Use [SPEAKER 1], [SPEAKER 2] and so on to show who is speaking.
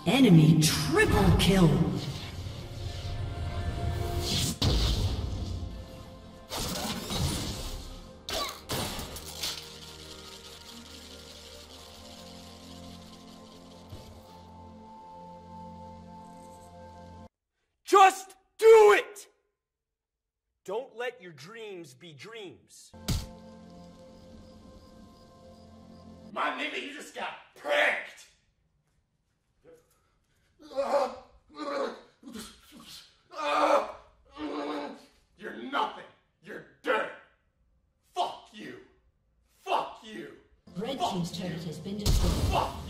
[SPEAKER 1] Enemy triple kill.
[SPEAKER 2] Just do it! Don't let your dreams be dreams. My nigga, you just got pranked! You're nothing. You're dirt. Fuck you. Fuck you.
[SPEAKER 1] Red team's turret has been destroyed.
[SPEAKER 2] Fuck